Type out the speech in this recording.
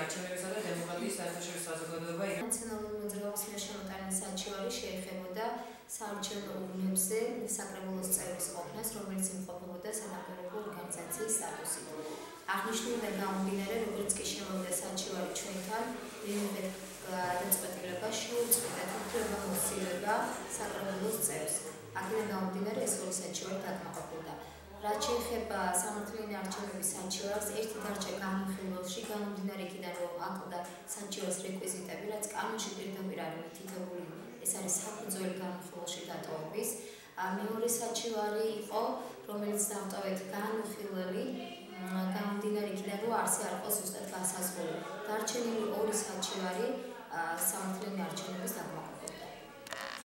არჩევნებისა და დემოკრატიის საერთაშორისო საზოგადოება ნაციონალური მოძრაობის შემოტანის საჩივარი შეეხებოდა საარჩევნო ურნებზე საკრებულოს წევრის ყოფნას, რომელიც იმყოფებოდა სანაპირო ორგანიზაციის სტატუსით. აღნიშნულიდან გამომდინარე, როგორც კი შემოვიდა საჩივარი ჩვენთან, მივიღეთ გადაწყვეტილება შეუწყვილეთ უფლებამოსილება საკრებულოს წევრს. აქედან გამომდინარე, ეს ორი საჩივარი დაკმაყოფილდა. რაც შეეხება სამართლიანი არჩევნების საჩივარს, ერთი დარჩა განხილველში, გამომდინარე იქიდან, რომ აკლდა საჩივარის რეკვიზიტები, რაც კანონში პირდაპირ არის მითითებული, ეს არის საფუძველი განხილველში დატოვების. მეორე საჩივარი იყო, რომელიც დავტოვეთ განხილველი, გამომდინარე იქიდან, რომ არსი არ იყო ზუსტად განსაზღვრული. დარჩენილი ორი საჩივარი სამართლიანი არჩევნების დაკმაყოფილდა.